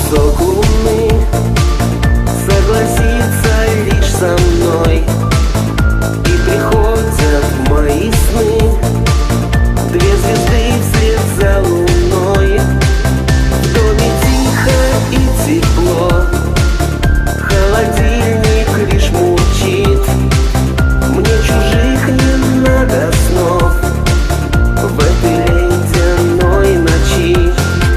песок луны согласится лишь со мной. И приходят в мои сны две звезды вслед за луной. В доме тихо и тепло, холодильник лишь мурчит. Мне чужих не надо снов в этой ледяной ночи.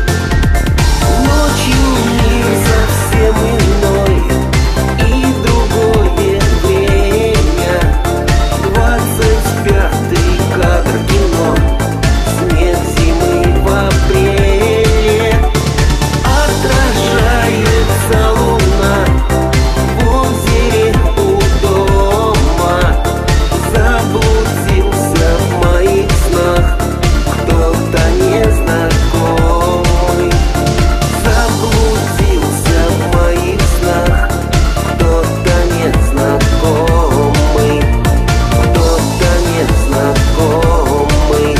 Ночью мир совсем иной и другое время. 25-й кадр кино, снег зимы в апреле. Отражается луна в озере у дома. Заблудился в моих снах кто-то незнакомый. Заблудился в моих снах кто-то незнакомый. Кто-то незнакомый.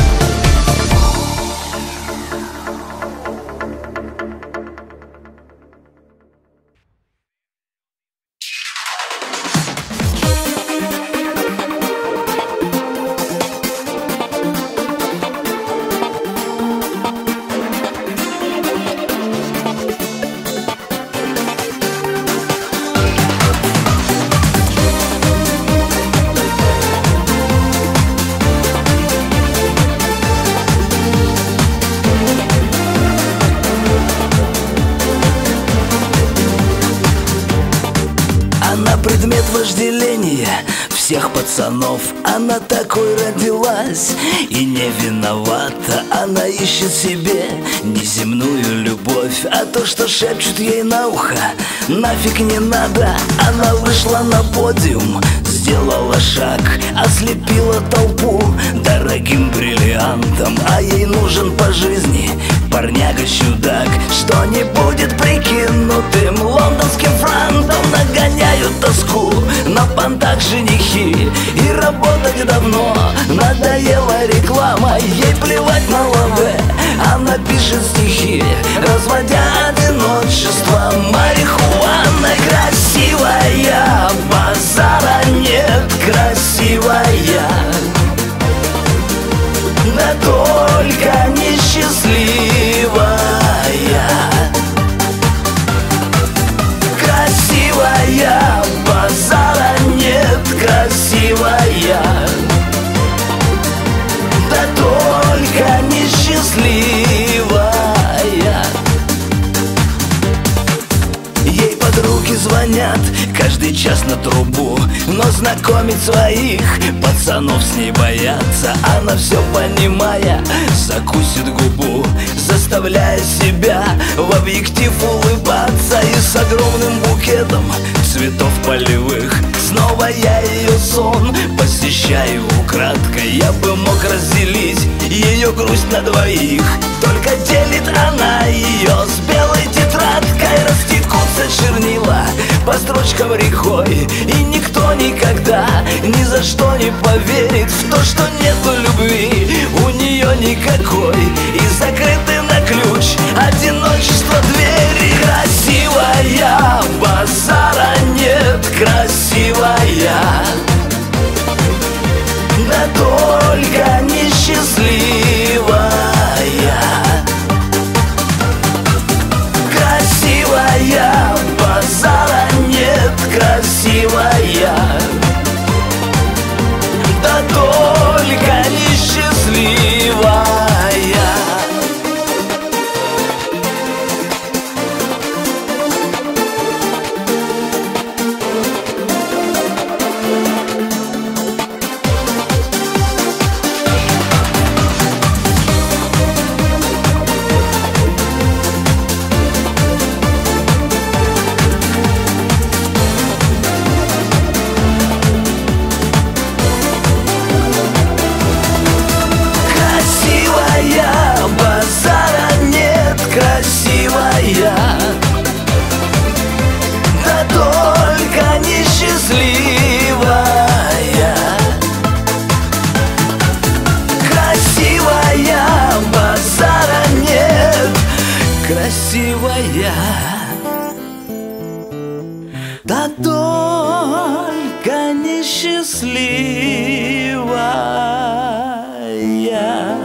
Она предмет вожделения всех пацанов. Она такой родилась и не виновата. Она ищет себе неземную любовь, а то, что шепчут ей на ухо, нафиг не надо. Она вышла на подиум, сделала шаг, ослепила толпу дорогим бриллиантом. А ей нужен по жизни парняга-чудак, что не будет прикинутым лондонским франтом. Нагоняют тоску на понтах женихи, и работать давно надоела реклама. Ей плевать на лаве, она пишет стихи, разводя одиночество марихуаной. Красивая, базара нет, красивая, да только несчастливая. Красивая, базара нет, красивая, да только несчастливая. Ей подруги звонят каждый час на трубу, но знакомить своих пацанов с ней боятся. Она все понимая, закусит губу, заставляя себя в объектив улыбаться. И с огромным букетом цветов полевых снова я ее сон посещаю украдкой. Я бы мог разделить ее грусть на двоих, только делит она ее с белой тетрадкой. Растекутся чернила по строчкам рекой, и никто никогда ни за что не поверит в то, что нету любви у нее никакой. И закрыты на ключ одиночество двери. Красивая, базара нет, красивая, да только несчастливая. Красивая, базара нет, красивая, да только несчастливая. Да только несчастливая. Красивая, базара нет, красивая. да только несчастливая.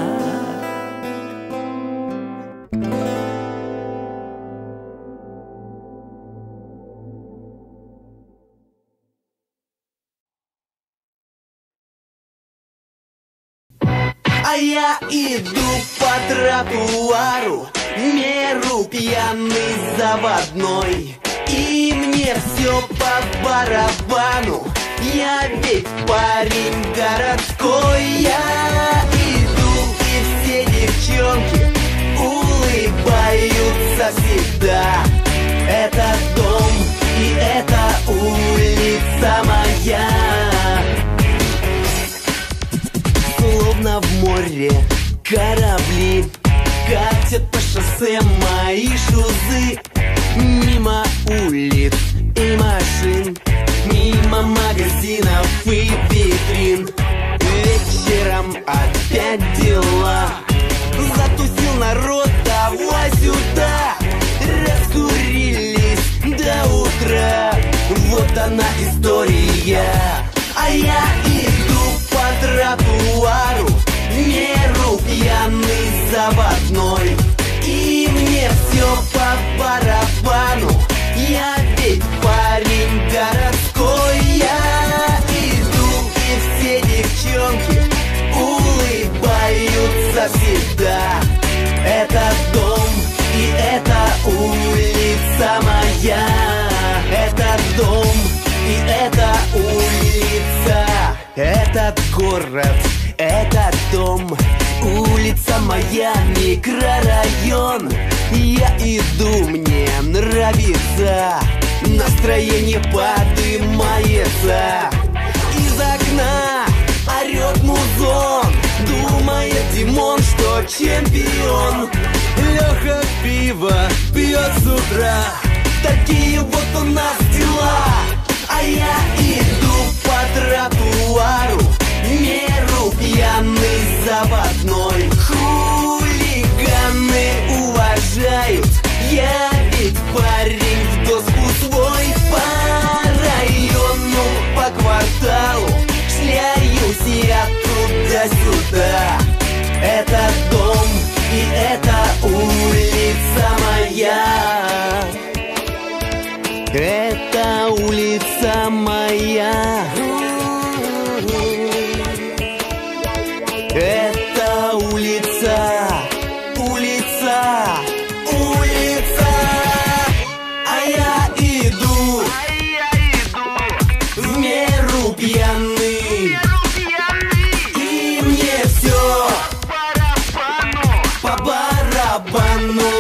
А я иду по тротуару, в меру пьяный заводной, и мне все по барабану, я ведь парень городской. Я иду, и все девчонки улыбаются всегда. Это дом, и это улица моя. Словно в море корабли катят по шоссе мои шузы. Мимо улиц и машин, мимо магазинов и витрин. Вечером опять дела, затусил народ, давай сюда. Раскурились до утра, вот она история. А я иду по тротуару, в меру пьяный заводной, и мне все по барабану, я ведь парень городской. Я иду, и все девчонки улыбаются всегда. Это дом, и это улица моя. Это дом, и это улица. Этот город, этот дом, улица моя, микрорайон. Я иду, мне нравится, настроение подымается. Из окна орет музон, думает Димон, что чемпион. Леха пиво пьет с утра, такие вот у нас дела. А я иду по тротуару, в меру пьяный заводной. Хулиганы уважают, я ведь парень в доску свой. По району, по кварталу шляюсь я туда-сюда. Это дом, и это улица моя. Это улица моя. Это улица, улица, улица. А я иду, в меру пьяный, и мне все по барабану.